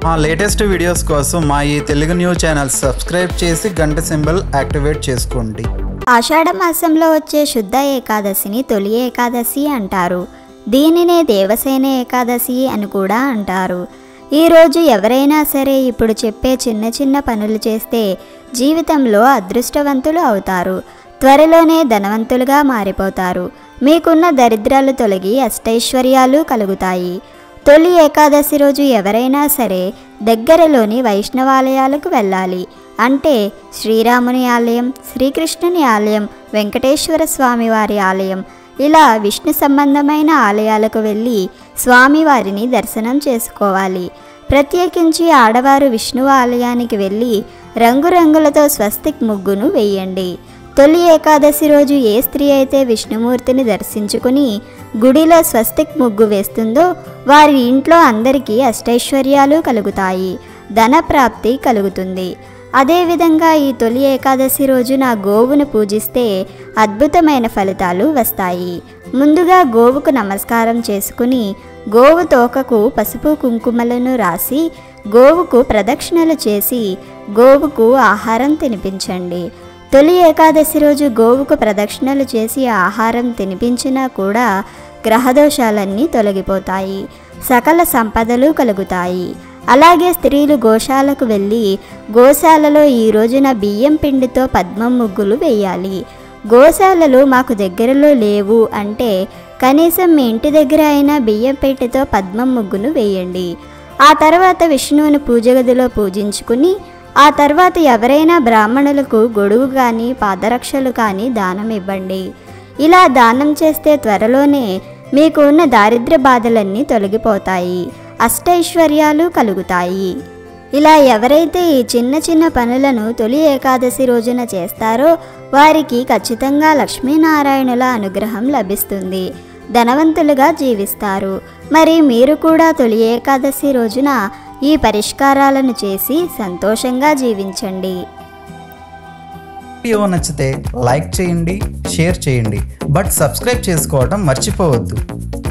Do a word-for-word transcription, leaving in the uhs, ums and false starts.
మా latest videos కోసం మా ఈ తెలుగు న్యూస్ ఛానల్ సబ్స్క్రైబ్ చేసి గంట సింబల్ యాక్టివేట్ చేసుకోండి. ఆషాఢ మాసంలో వచ్చే శుద్ధ ఏకాదశిని తొలి ఏకాదశి అంటారు. దీనినే దేవసేన ఏకాదశి అని కూడా అంటారు. ఈరోజు ఎవరైనా సరే ఇప్పుడు చెప్పే చిన్న చిన్న పనులు చేస్తే జీవితంలో అదృష్టవంతులు అవుతారు. త్వరలోనే ధనవంతులుగా మారిపోతారు. మీకున్న దరిద్రాలు తొలగి అష్టైశ్వర్యాలు కలుగుతాయి. తొలి ఏకాదశి రోజు ఎవరైనా సరే దగ్గరలోని వైష్ణవాలయాలకు వెళ్ళాలి. అంటే శ్రీరాముని ఆలయం, శ్రీకృష్ణుని ఆలయం, వెంకటేశ్వర స్వామి వారి ఆలయం, ఇలా విష్ణు సంబంధమైన ఆలయాలకు వెళ్ళి స్వామివారిని దర్శనం చేసుకోవాలి. ప్రత్యేకించి ఆడవారు విష్ణు ఆలయానికి వెళ్ళి రంగురంగులతో స్వస్తిక్ ముగ్గును వేయండి. తొలి ఏకాదశి రోజు ఏ స్త్రీ అయితే విష్ణుమూర్తిని దర్శించుకుని గుడిలో స్వస్తిక్ ముగ్గు వేస్తుందో వారి ఇంట్లో అందరికీ అష్టైశ్వర్యాలు కలుగుతాయి, ధన ప్రాప్తి కలుగుతుంది. అదేవిధంగా ఈ తొలి ఏకాదశి రోజున గోవును పూజిస్తే అద్భుతమైన ఫలితాలు వస్తాయి. ముందుగా గోవుకు నమస్కారం చేసుకుని గోవు తోకకు పసుపు కుంకుమలను రాసి గోవుకు ప్రదక్షిణలు చేసి గోవుకు ఆహారం తినిపించండి. తొలి ఏకాదశి రోజు గోవుకు ప్రదక్షిణలు చేసి ఆహారం తినిపించినా కూడా గ్రహదోషాలన్నీ తొలగిపోతాయి, సకల సంపదలు కలుగుతాయి. అలాగే స్త్రీలు గోశాలకు వెళ్ళి గోశాలలో ఈ రోజున బియ్యం పిండితో పద్మం ముగ్గులు వేయాలి. గోశాలలు మాకు దగ్గరలో లేవు అంటే కనీసం మీ ఇంటి దగ్గర అయినా బియ్యం పెట్టెతో పద్మం ముగ్గును వేయండి. ఆ తర్వాత విష్ణువుని పూజ గదిలో పూజించుకుని ఆ తర్వాత ఎవరైనా బ్రాహ్మణులకు గొడుగు కానీ పాదరక్షలు కానీ దానం ఇవ్వండి. ఇలా దానం చేస్తే త్వరలోనే మీకు ఉన్న దారిద్ర్య బాధలన్నీ తొలగిపోతాయి, అష్టైశ్వర్యాలు కలుగుతాయి. ఇలా ఎవరైతే ఈ చిన్న చిన్న పనులను తొలి ఏకాదశి రోజున చేస్తారో వారికి ఖచ్చితంగా లక్ష్మీనారాయణుల అనుగ్రహం లభిస్తుంది, ధనవంతులుగా జీవిస్తారు. మరి మీరు కూడా తొలి ఏకాదశి రోజున ఈ పరిష్కారాలను చేసి సంతోషంగా జీవించండి. వీడియో నచ్చితే లైక్ చేయండి, షేర్ చేయండి, బట్ సబ్స్క్రైబ్ చేసుకోవడం మర్చిపోవద్దు.